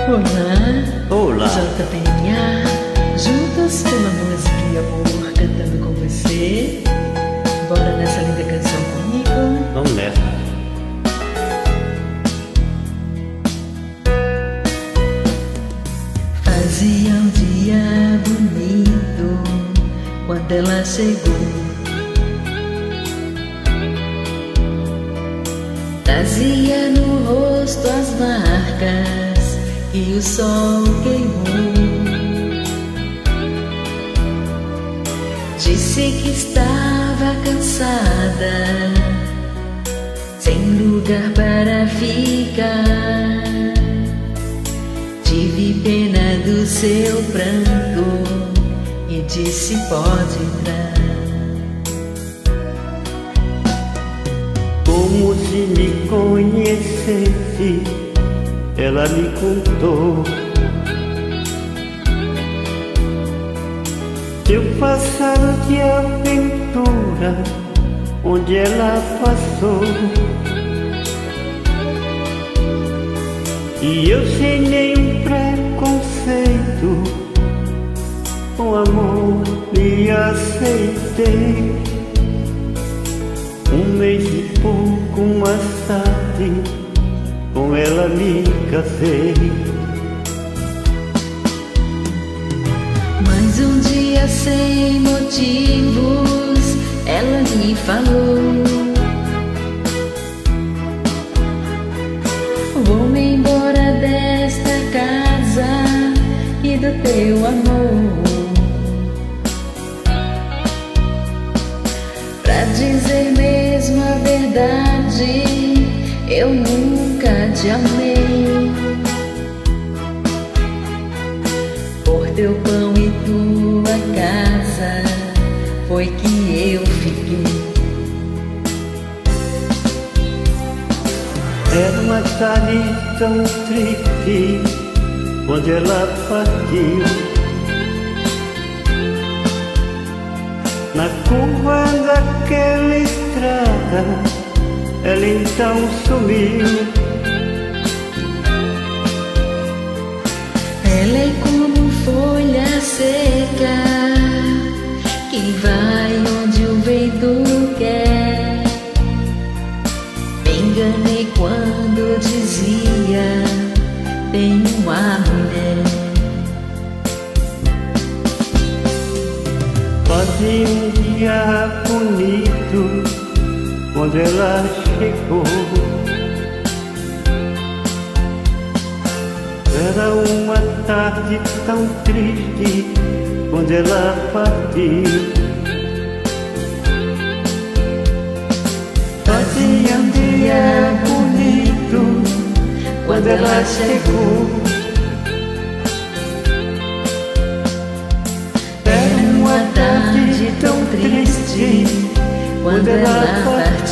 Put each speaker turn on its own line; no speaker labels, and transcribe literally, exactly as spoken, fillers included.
Olá,
Olá.
J P M A, juntos pela música e amor, cantando com você. Bora nessa linda canção comigo?
Vamos nessa.
Fazia um dia bonito quando ela chegou. Trazia no rosto as marcas que o sol queimou. Disse que estava cansada, sem lugar para ficar. Tive pena do seu pranto e disse: pode entrar.
Como se me conhecesse, ela me contou seu passado de aventura, onde ela passou. E eu sem nenhum preconceito, com amor me aceitei. Um mês e pouco mais tarde, com ela me casei.
Mas um dia sem motivos, ela me falou: vou-me embora desta casa e do teu amor. Pra dizer mesmo a verdade, eu nunca te amei. Por teu pão e tua casa foi que eu fiquei.
Era uma tarde tão triste quando ela partiu. Na curva daquela estrada, ela então sumiu.
Ela é como folha seca que vai onde o vento quer. Me enganei quando dizia: tem uma mulher.
Fazia um dia bonito quando ela chegou. Era uma tarde tão triste quando ela partiu. Fazia um dia bonito quando ela chegou.
Era uma tarde tão triste quando ela partiu.